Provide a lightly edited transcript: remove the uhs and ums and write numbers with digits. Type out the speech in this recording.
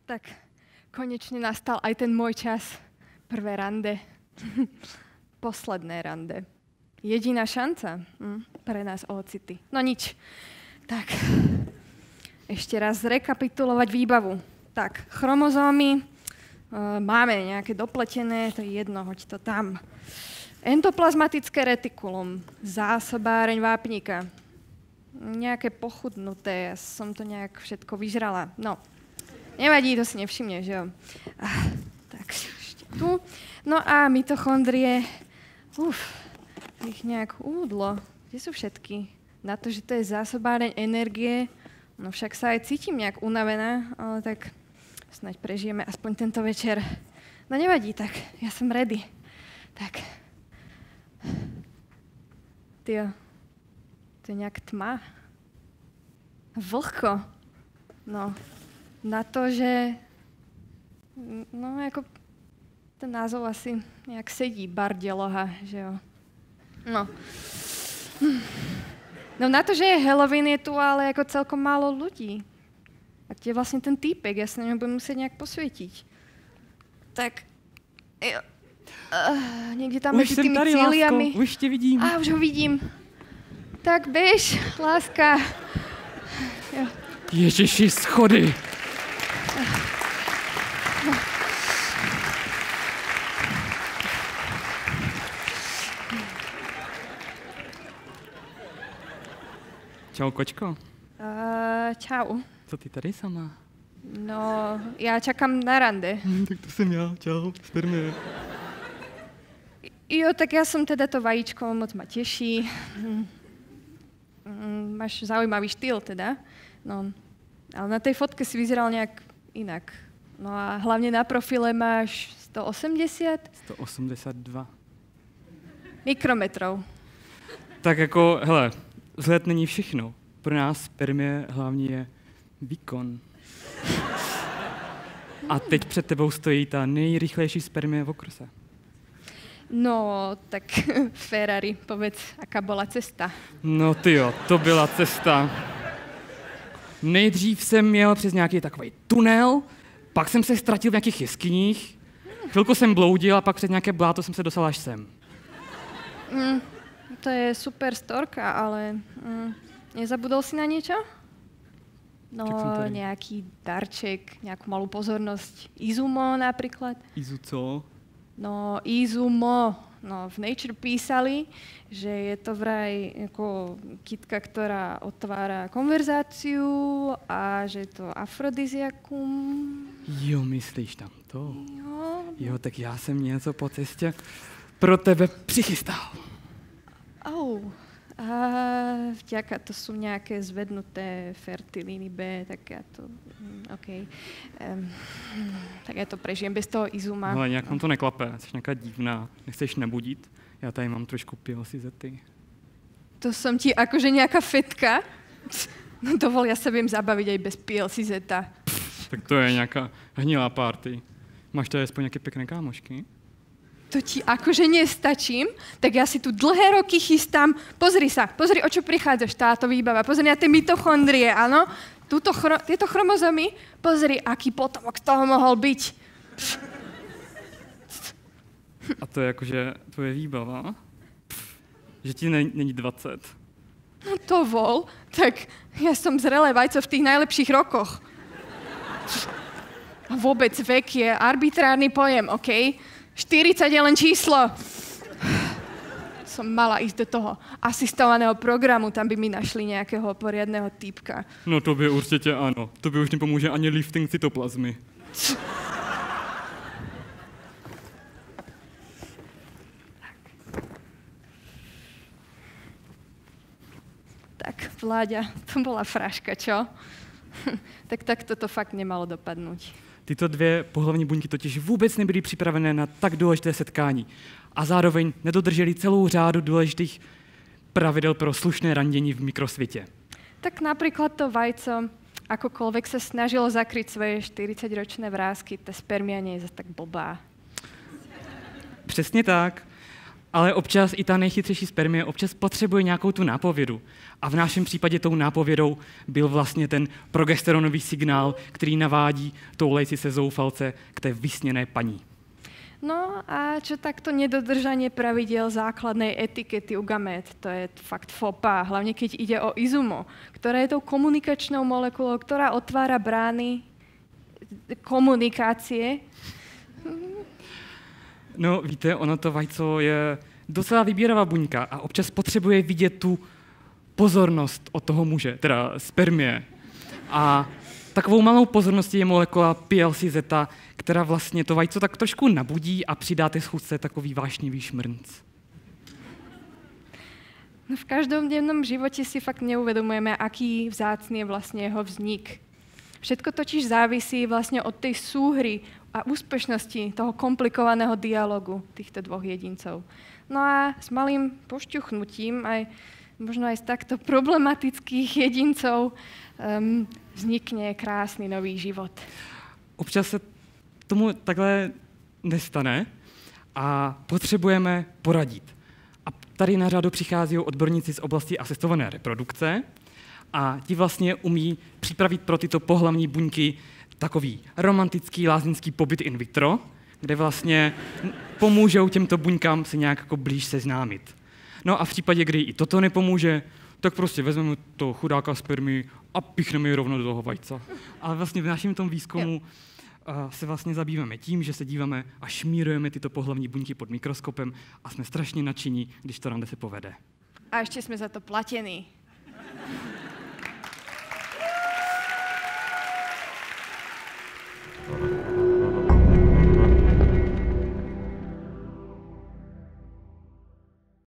Tak konečne nastal aj ten môj čas. Prvé rande. Posledné rande. Jediná šanca pre nás ocity. No nič. Tak, ešte raz zrekapitulovať výbavu. Tak, chromozómy máme nejaké dopletené, to je jedno, hoď to tam. Endoplazmatické retikulum, zásobáreň vápnika. Nejaké pochudnuté, ja som to nejak všetko vyžrala. No, nevadí, to si nevšimne, že jo. Tak, ešte tu. No a mitochondrie, ich nejak údlo. Kde sú všetky? Na to, že to je zásobáreň energie, no však sa aj cítim nejak unavená, ale tak snáď prežijeme aspoň tento večer. No nevadí, tak ja som ready. Tak. Tio, to je nejak tma. Vlhko. No, na to, že... No, ako... Ten názov asi nejak sedí, Bardeloha, že jo. No. No na to, že je Halloween, je tu ale ako celkom málo ľudí. A kde je vlastne ten týpek? Ja sa na ňom budem musieť nejak posvietiť. Tak... niekde tam medzi tými cíliami. Už tě vidím. Už ho vidím. Tak běž, láska. Jo. Ježiši, schody. Čau, kočko. Čau. Co ty tady sama? No, já čakám na rande. Tak to jsem já, čau, spermie. Jo, tak ja som teda to vajíčko, moc ma teší. Máš zaujímavý štýl teda. No, ale na tej fotke si vyzeral nejak inak. No a hlavne na profile máš 180? 182. Mikrometrov. Tak jako, hele, vzhled není všechno. Pro nás spermie hlavně je výkon. A teď před tebou stojí ta nejrychlejší spermie v okrese. No, tak Ferrari, povedz, aká bola cesta? No tyjo, to byla cesta. Nejdřív jsem měl přes nějaký takový tunel, pak jsem se ztratil v nějakých jeskyních, chvilku jsem bloudil a pak přes nějaké bláto jsem se dostal až sem. To je super storka, ale nezabudol si na niečo? No, nejaký darček, nejakú malú pozornosť. Izumo napríklad. Izu co? No, Izumo. No, v Nature písali, že je to vraj ako kytka, ktorá otvára konverzáciu a že je to afrodiziakum. Jo, myslíš tam to? Jo, tak já jsem něco po cestě pro tebe přichystal. Vďaka, to sú nejaké zvednuté fertilíny B, tak ja to... OK. Tak ja to prežijem bez toho Izuma. Ale nějak nám to neklape, jsi nějaká divná. Nechceš nebudit? Já tady mám trošku pilosizety. To som ti akože nejaká fetka? No dovol, ja sa viem zabaviť aj bez pilosizeta. Tak to je nějaká hnilá party. Máš tady aspoň nějaké pekné kámošky? To ti akože nestačím, tak ja si tu dlhé roky chystám. Pozri, o čo prichádzaš, táto výbava. Pozri na tie mitochondrie, áno? Tieto chromozomy, pozri, aký potomok z toho mohol byť. A to je jakože tvoje výbava? Že ti není 20. No to vol, tak ja som zrelé vajco v tých najlepších rokoch. A vôbec vek je arbitrárny pojem, okej? 40 je len číslo. Som mala ísť do toho asistovaného programu, tam by mi našli nejakého poriadného týpka. No to by určitě ano. To by už nepomůže ani lifting cytoplazmy. Tak, Vláďa, to bola fraška, čo? Tak toto fakt nemalo dopadnúť. Tyto dvě pohlavní buňky totiž vůbec nebyly připravené na tak důležité setkání a zároveň nedodrželi celou řádu důležitých pravidel pro slušné randění v mikrosvětě. Tak napríklad to vajco, akokoľvek sa snažilo zakryť svoje 40-ročné vrásky, tá spermia nie je zase tak blbá. Přesně tak. Ale občas i ta nejchytřejší spermie občas potřebuje nějakou tu nápovědu. A v našem případě tou nápovědou byl vlastně ten progesteronový signál, který navádí toulejci se zoufalce k té vysněné paní. No a čo takto nedodržanie pravidel základnej etikety u gamét, to je fakt fopa, hlavne keď ide o izumo, ktorá je tou komunikačnou molekulou, ktorá otvára brány komunikácie. No víte, ono to vajco je docela vybíravá buňka a občas potřebuje vidět tu pozornost od toho muže, teda spermie. A takovou malou pozorností je molekula PLC-zeta, která vlastně to vajco tak trošku nabudí a přidá té schůzce takový vášnivý šmrnc. No v každodennom živote si fakt neuvedomujeme, aký vzácný je vlastne jeho vznik. Všetko totiž závisí vlastne od tej súhry a úspešnosti toho komplikovaného dialogu týchto dvoch jedincov. No a s malým pošťuchnutím aj možno aj z takto problematických jedincov vznikne krásny nový život. Občas se tomu takhle nestane a potřebujeme poradit. A tady na řadu přichází odborníci z oblasti asistované reprodukce a ti vlastně umí připravit pro tyto pohlavní buňky takový romantický lázeňský pobyt in vitro, kde vlastně pomůžou těmto buňkám se nějak jako blíž seznámit. No a v případě, kdy i toto nepomůže, tak prostě vezmeme toho chudáka spermii a pichneme ji rovno do toho vajca. Ale vlastně v našem tom výzkumu se vlastně zabýváme tím, že se díváme a šmírujeme tyto pohlavní buňky pod mikroskopem a jsme strašně nadšení, když to rande se povede. A ještě jsme za to platení.